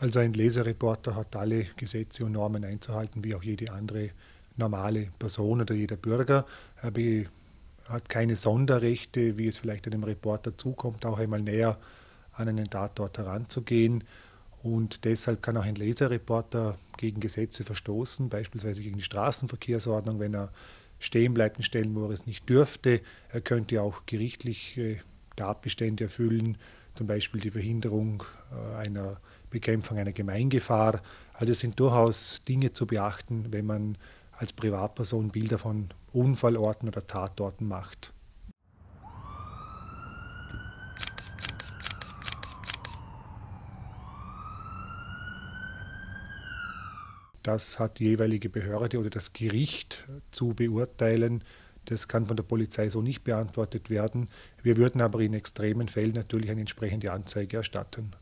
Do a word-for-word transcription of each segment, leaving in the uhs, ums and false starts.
Also ein Leserreporter hat alle Gesetze und Normen einzuhalten, wie auch jede andere normale Person oder jeder Bürger. Er hat keine Sonderrechte, wie es vielleicht einem Reporter zukommt, auch einmal näher an einen Tatort heranzugehen. Und deshalb kann auch ein Leserreporter gegen Gesetze verstoßen, beispielsweise gegen die Straßenverkehrsordnung, wenn er stehen bleibt in Stellen, wo er es nicht dürfte. Er könnte auch gerichtliche Tatbestände erfüllen, zum Beispiel die Verhinderung einer Bekämpfung einer Gemeingefahr. Also es sind durchaus Dinge zu beachten, wenn man als Privatperson Bilder von Unfallorten oder Tatorten macht. Das hat die jeweilige Behörde oder das Gericht zu beurteilen. Das kann von der Polizei so nicht beantwortet werden. Wir würden aber in extremen Fällen natürlich eine entsprechende Anzeige erstatten.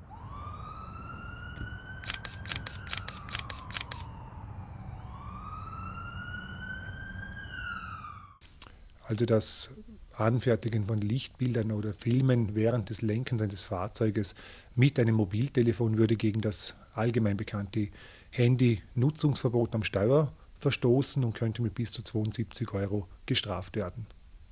Also das Anfertigen von Lichtbildern oder Filmen während des Lenkens eines Fahrzeuges mit einem Mobiltelefon würde gegen das allgemein bekannte Handy-Nutzungsverbot am Steuer verstoßen und könnte mit bis zu zweiundsiebzig Euro gestraft werden.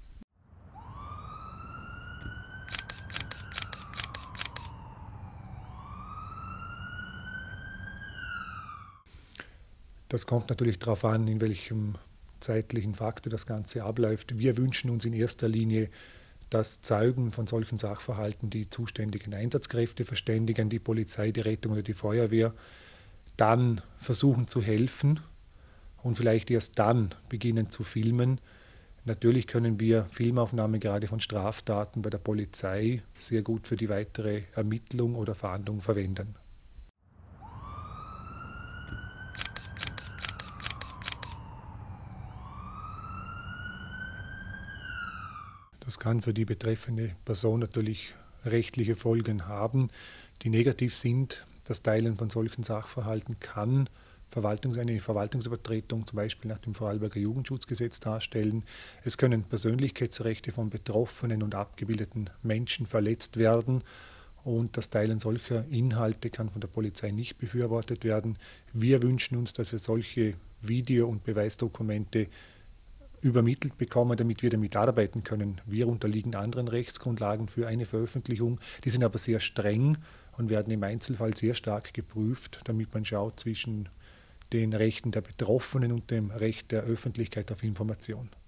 Das kommt natürlich darauf an, in welchem zeitlichen Faktor das Ganze abläuft. Wir wünschen uns in erster Linie, dass Zeugen von solchen Sachverhalten die zuständigen Einsatzkräfte verständigen, die Polizei, die Rettung oder die Feuerwehr, dann versuchen zu helfen und vielleicht erst dann beginnen zu filmen. Natürlich können wir Filmaufnahmen gerade von Straftaten bei der Polizei sehr gut für die weitere Ermittlung oder Fahndung verwenden. Das kann für die betreffende Person natürlich rechtliche Folgen haben, die negativ sind. Das Teilen von solchen Sachverhalten kann Verwaltungs-, eine Verwaltungsübertretung zum Beispiel nach dem Vorarlberger Jugendschutzgesetz darstellen. Es können Persönlichkeitsrechte von betroffenen und abgebildeten Menschen verletzt werden. Und das Teilen solcher Inhalte kann von der Polizei nicht befürwortet werden. Wir wünschen uns, dass wir solche Video- und Beweisdokumente übermittelt bekommen, damit wir damit arbeiten können. Wir unterliegen anderen Rechtsgrundlagen für eine Veröffentlichung. Die sind aber sehr streng und werden im Einzelfall sehr stark geprüft, damit man schaut zwischen den Rechten der Betroffenen und dem Recht der Öffentlichkeit auf Information.